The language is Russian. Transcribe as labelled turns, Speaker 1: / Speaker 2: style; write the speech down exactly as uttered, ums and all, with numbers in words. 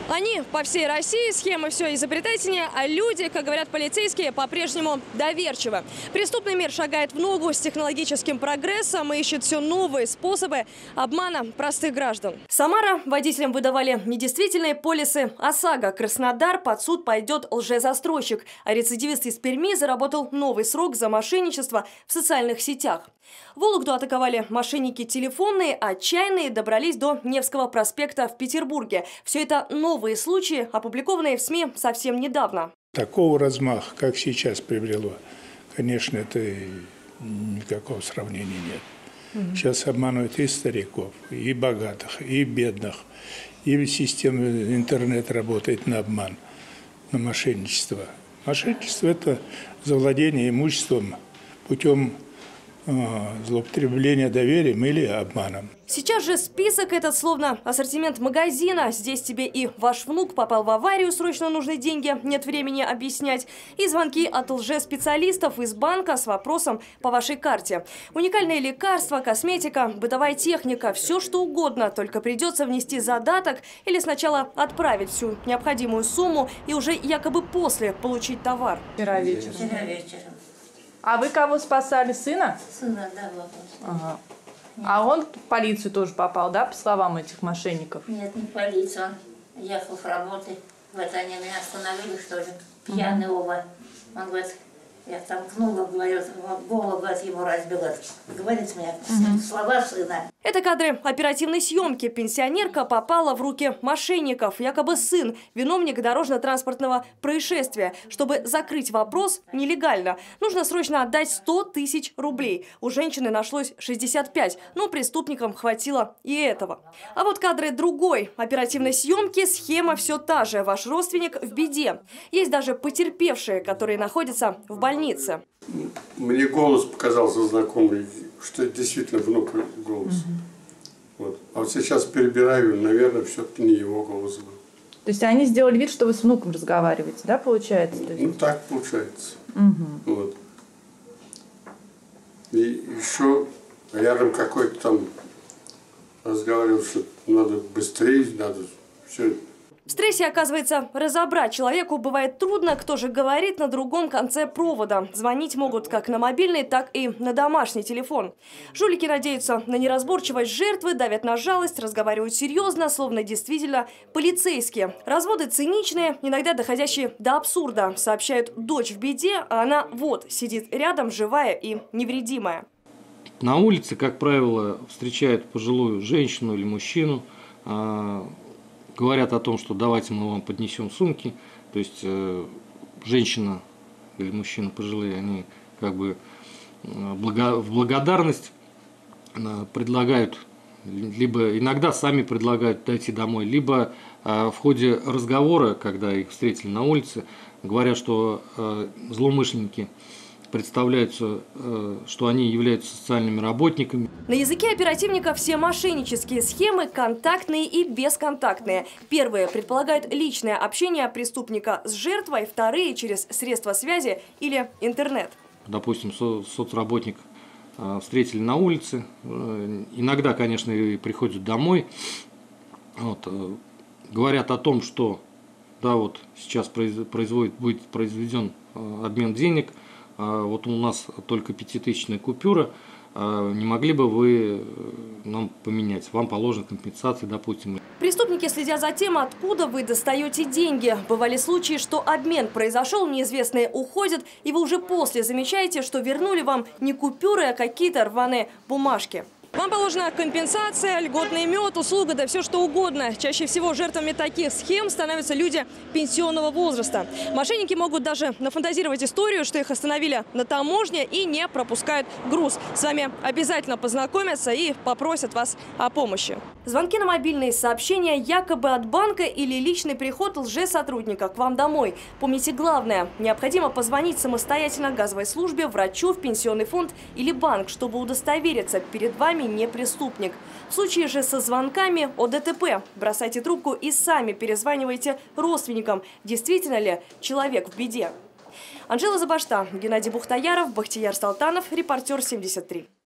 Speaker 1: Они по всей России, схемы все изобретательнее, а люди, как говорят полицейские, по-прежнему доверчивы. Преступный мир шагает в ногу с технологическим прогрессом и ищет все новые способы обмана простых граждан. Самара водителям выдавали недействительные полисы ОСАГО. Краснодар под суд пойдет лжезастройщик. А рецидивист из Перми заработал новый срок за мошенничество в социальных сетях. Вологду атаковали мошенники телефонные, а чайные добрались до Невского проспекта в Петербурге. Все это новые случаи, опубликованные в СМИ совсем недавно.
Speaker 2: Такого размаха, как сейчас приобрело, конечно, это никакого сравнения нет. Угу. Сейчас обманывают и стариков, и богатых, и бедных. И система интернет работает на обман, на мошенничество. Мошенничество – это завладение имуществом путем злоупотребление доверием или обманом.
Speaker 1: Сейчас же список этот словно ассортимент магазина. Здесь тебе и ваш внук попал в аварию, срочно нужны деньги, нет времени объяснять. И звонки от лжеспециалистов из банка с вопросом по вашей карте. Уникальные лекарства, косметика, бытовая техника, все что угодно. Только придется внести задаток или сначала отправить всю необходимую сумму и уже якобы после получить товар.
Speaker 3: Вчера вечером.
Speaker 4: Вчера вечером.
Speaker 3: А вы кого спасали? Сына?
Speaker 4: Сына, да, вопрос.
Speaker 3: Ага. А он в полицию тоже попал, да, по словам этих мошенников?
Speaker 4: Нет, не в полицию. Он ехал с работы. Вот они меня остановили, что ли, пьяные угу. оба. Он говорит, я толкнула, говорит, голову, говорит, ему разбила. Говорит мне угу. слова сына.
Speaker 1: Это кадры оперативной съемки. Пенсионерка попала в руки мошенников. Якобы сын – виновник дорожно-транспортного происшествия. Чтобы закрыть вопрос нелегально, нужно срочно отдать сто тысяч рублей. У женщины нашлось шестьдесят пять, но преступникам хватило и этого. А вот кадры другой оперативной съемки. Схема все та же. Ваш родственник в беде. Есть даже потерпевшие, которые находятся в больнице.
Speaker 5: Мне голос показался знакомый, что это действительно внук голос. Угу. Вот. А вот сейчас перебираю, наверное, все-таки не его голос был.
Speaker 3: То есть они сделали вид, что вы с внуком разговариваете, да, получается? То есть...
Speaker 5: Ну, так получается.
Speaker 3: Угу.
Speaker 5: Вот. И еще рядом какой-то там разговаривал, что надо быстрее, надо все.
Speaker 1: В стрессе, оказывается, разобрать человеку бывает трудно, кто же говорит на другом конце провода. Звонить могут как на мобильный, так и на домашний телефон. Жулики надеются на неразборчивость жертвы, давят на жалость, разговаривают серьезно, словно действительно полицейские. Разводы циничные, иногда доходящие до абсурда. Сообщают, дочь в беде, а она вот сидит рядом, живая и невредимая.
Speaker 6: На улице, как правило, встречают пожилую женщину или мужчину, говорят о том, что давайте мы вам поднесем сумки. То есть э, женщина или мужчина пожилые, они как бы благо, в благодарность э, предлагают, либо иногда сами предлагают дойти домой, либо э, в ходе разговора, когда их встретили на улице, говорят, что э, злоумышленники представляются, что они являются социальными работниками.
Speaker 1: На языке оперативника все мошеннические схемы контактные и бесконтактные. Первые предполагают личное общение преступника с жертвой, вторые через средства связи или интернет.
Speaker 6: Допустим, со соцработник встретили на улице, иногда, конечно, и приходят домой, вот, говорят о том, что да, вот сейчас производит, будет произведен обмен денег. Вот у нас только пятитысячная купюра, не могли бы вы нам поменять? Вам положена компенсация, допустим.
Speaker 1: Преступники следят за тем, откуда вы достаете деньги. Бывали случаи, что обмен произошел, неизвестные уходят, и вы уже после замечаете, что вернули вам не купюры, а какие-то рваные бумажки. Вам положена компенсация, льготный мед, услуга, да все что угодно. Чаще всего жертвами таких схем становятся люди пенсионного возраста. Мошенники могут даже нафантазировать историю, что их остановили на таможне и не пропускают груз. С вами обязательно познакомятся и попросят вас о помощи. Звонки на мобильные сообщения якобы от банка или личный приход лжесотрудника к вам домой. Помните главное – необходимо позвонить самостоятельно газовой службе, врачу, в пенсионный фонд или банк, чтобы удостовериться, перед вами не преступник. В случае же со звонками о ДТП бросайте трубку и сами перезванивайте родственникам, действительно ли человек в беде. Анжела Забашта, Геннадий Бухтаяров, Бахтияр Салтанов, Репортер семьдесят три.